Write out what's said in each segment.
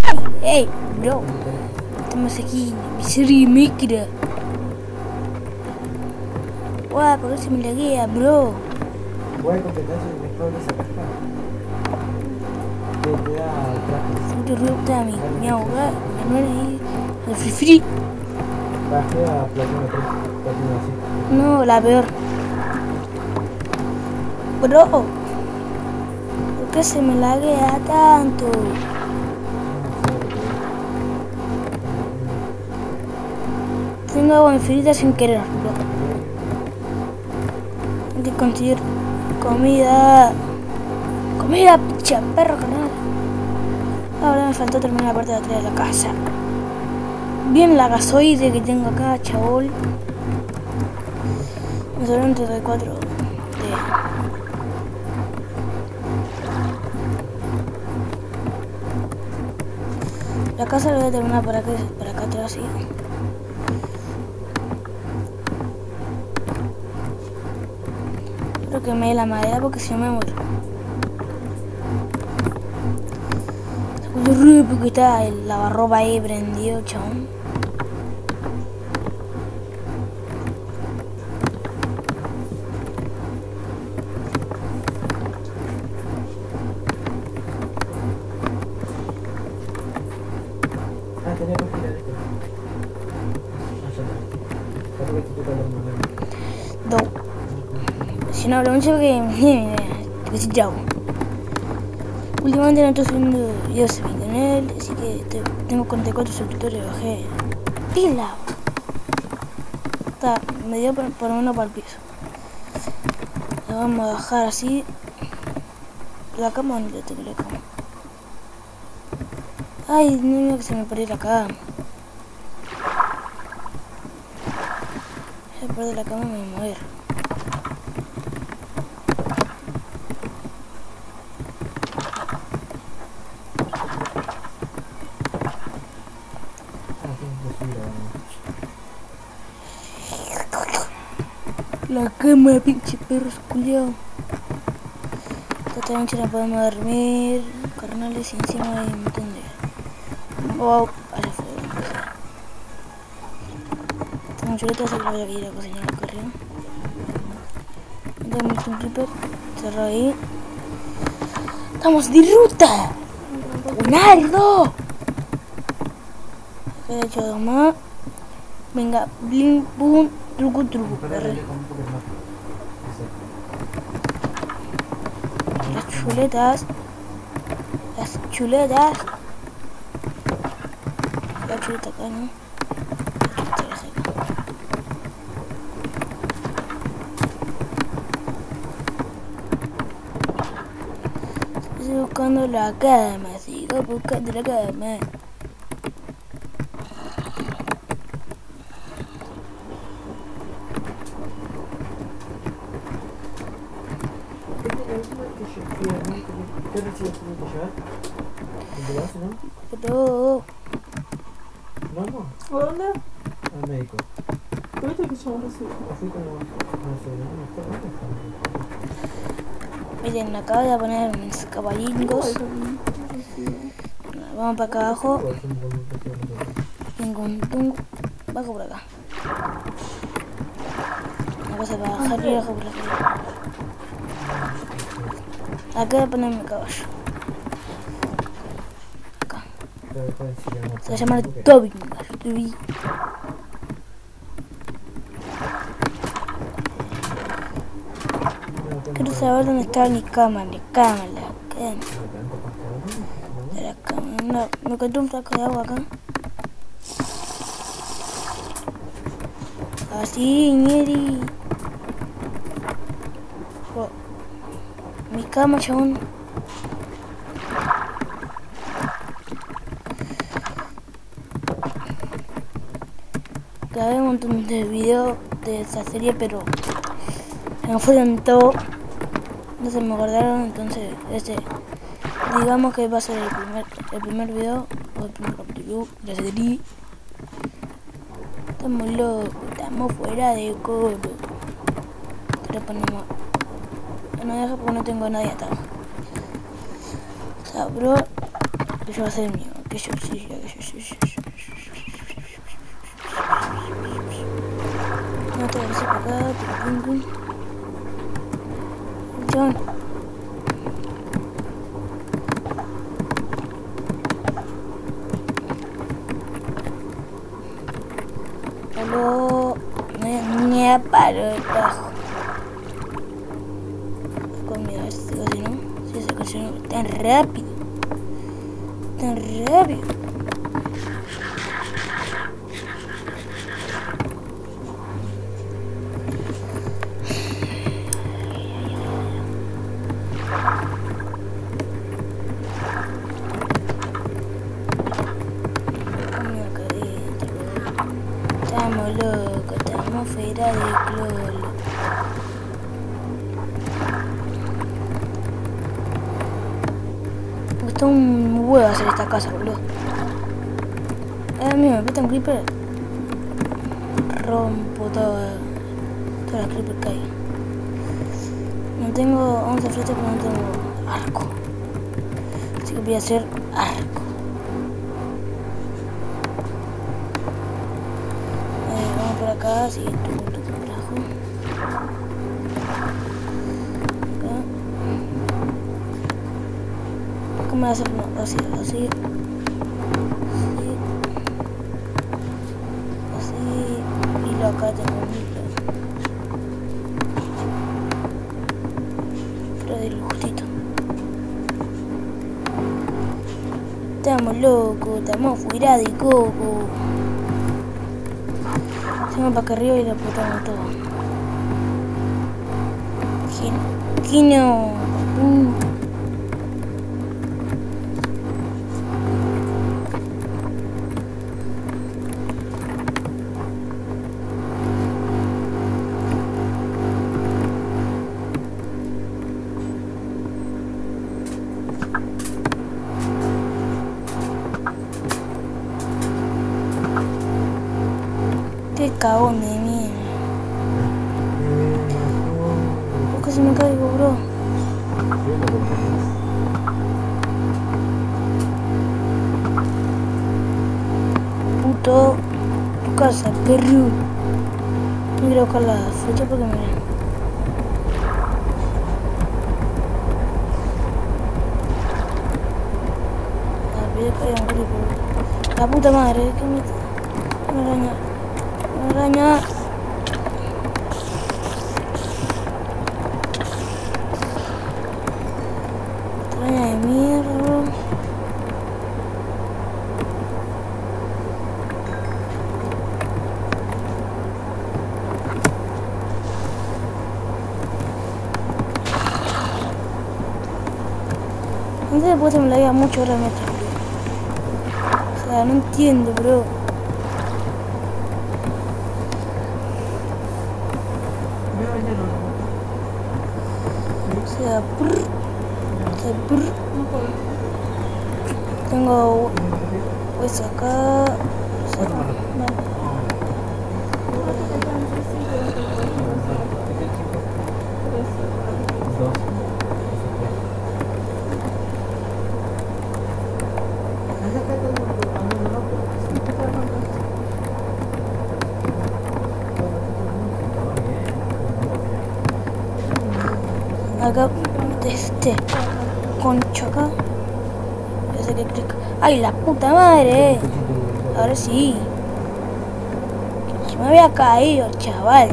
Hey, bro. Estamos aquí en mi serie micro. Guau, ¿por qué se me laguea, bro? Voy a completar el mejor de esa caja. Que te da trajes. Siento ruido está mi abogada, Manuel ahí, el free. Bajé a Platino 3. Platino así. No, la peor. Bro, ¿por qué se me laguea tanto? Tengo agua infinita sin querer, bro. Hay que conseguir comida. Comida, picha, perro, carnal. Ahora me faltó terminar la parte de atrás de la casa. Bien la gasoide que tengo acá, chabol. Me sobraron 34 de... La casa la voy a terminar para acá atrás, sí. Espero que me dé la madera porque si no me muero. Porque está el lavarropa ahí prendido, chabón. Ah, tenía que girar esto. Ah, ya está. Creo que esto toca la mano. Si no hablo mucho porque sí, chao. Últimamente no estoy subiendo videos en mi canal, así que tengo 44 suscriptores, bajé pila. Está, me dio por lo menos para el piso. La vamos a bajar así. La cama no la tengo, la cama. Ay, no mira que se me perdió la cama. Si se pierde la cama me voy a mover. La cama, pinche perro culiao. Esta noche no podemos dormir, carnales, y encima hay un montón de... Wow, allá fue. Tengo un chuleta, así que voy a ir a cocinar el correo. Tengo un creeper, cerrado ahí. ¡Estamos de ruta! ¡Buenardo! Acá he hecho dos más. Venga, bling, boom, truco, truco. Las chuletas. Las chuletas. La chuleta acá, ¿no? La chuleta la saco. Estoy buscando la cama, sigo buscando la cama. ¿Qué recibo tengo que llevar? ¿Ambulancia, no? Pero... ¿No? ¿A dónde? Al médico. ¿Tuviste que llevar un recibo? Fui como... No sé, no me acuerdo dónde Miren, acá voy a poner mis caballingos. Vamos para acá abajo. Tengo un tungo. Bajo por acá. Una cosa para bajar y bajo por acá. Acá voy a poner mi caballo. Acá. Se va a llamar Toby. Toby. Quiero saber dónde está mi cama, la cama. De la cama. No, me encontré un frasco de agua acá. Así, ñeri. Oh. Mi cama, chabón. Grabé un montón de videos de esa serie, pero se me fueron todos. No se me guardaron, entonces digamos que va a ser el primer video o el primer capítulo de la serie. Estamos locos, estamos fuera de coro. Le ponemos... No deja porque no tengo a nadie atado. O sea, bro, yo voy a hacer el mío, ¿ok? aquello, sí, aquello. No te voy a hacer por acá, pum, pum. John. Aló, me paro de bajo. Comida, a ver si se cocinó. Si se cocinó tan rápido. Tan rápido. Comida acá adentro. Estamos locos, estamos fuera de cloro. Me costó un huevo hacer esta casa, boludo. Mira, me peta un creeper. Rompo todas las creepers que hay. No tengo 11 flechas, pero no tengo arco. Así que voy a hacer arco. Vamos por acá, sí, tu carajo. Acá. ¿Cómo voy a hacer? No, así. Y lo acá tengo un hilo. Pero del justito. Estamos locos, estamos fuera de coco. Estamos para acá arriba y lo explotamos todo. Kino. Qué cagón de mierda. ¿Por qué se me caigo, bro? Puto. Tu casa, perro. No quiero buscar la flecha porque me... La puta madre, que me... Una araña. Una araña. Araña de mierda. Antes después se me la iba mucho, ahora me atrapó. O sea, no entiendo, bro. O sea, tengo hueso acá. Acá, concho acá. Ya sé que clic. ¡Ay, la puta madre! Ahora sí. Se me había caído, chaval.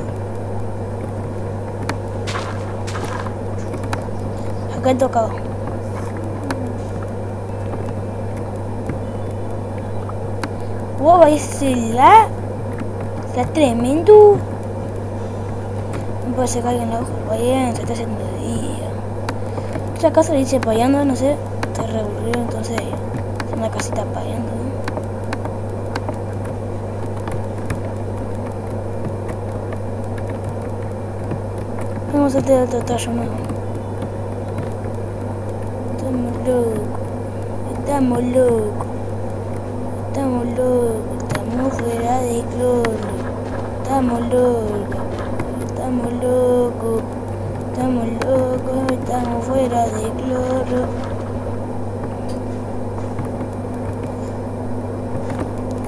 Acá he tocado. Wow, ese la tremendo. No puede ser que alguien la vaya, se está haciendo de día. Esta casa le dice payando, no sé, está re aburrido, entonces es una casita payando, ¿no? Vamos a hacer otro tallo nuevo. Estamos locos, estamos fuera de cloro, estamos locos, estamos fuera de cloro.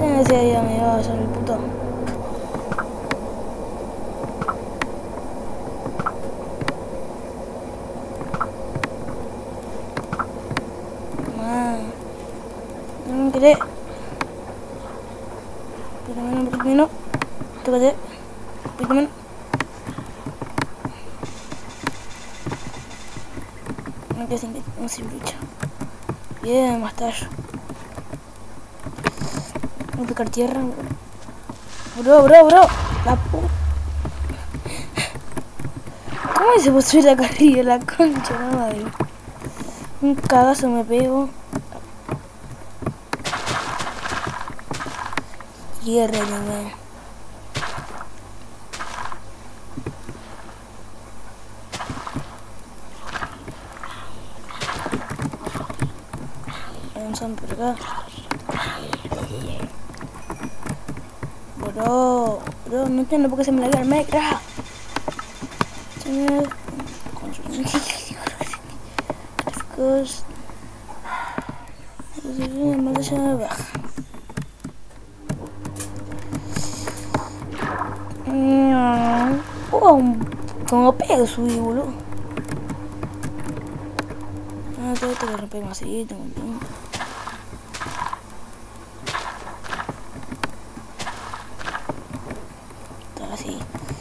Ese día me iba a hacer el puto. No me quedé. Primero. Tócate. Primero. No quedé sin lucha. Bien, más tarde. Voy a picar tierra. Bro. La puta. ¿Cómo se puede subir acá arriba? La concha, no madre. Un cagazo me pego. Tierra, no. Avanzamos por acá. Bro, no entiendo por qué se me laguea el Minecraft. Gráficos. Maldición baja. Como pego subí, boludo. Todo esto lo rompemos así, tengo. Está así.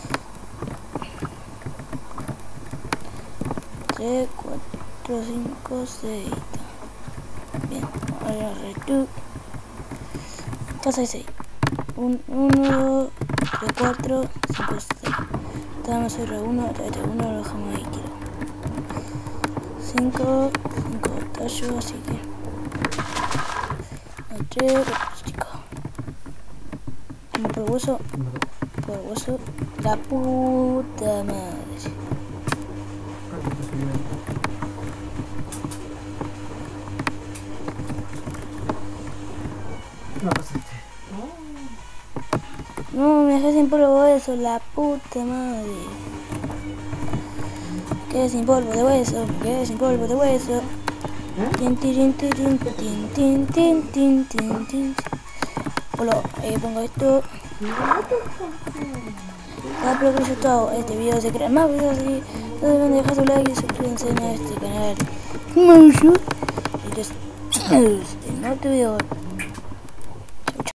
3, 4, 5, 6. Bien, ahora retu. Casa de 6. 1, 2, 3, 4, 5, 6. Estamos sobre 1, lo dejamos ahí, quiero. 5 tallos, así que 3, chicos. Por hueso, la puta madre. No pasaste. No, me dejé sin polvo eso, la puta madre. Quedé sin polvo de hueso. Tin. Hola, pongo esto. Espero que les haya gustado este video. Si quieren más videos así, no deben dejar su like y suscríbanse a este canal. Y que en otro video.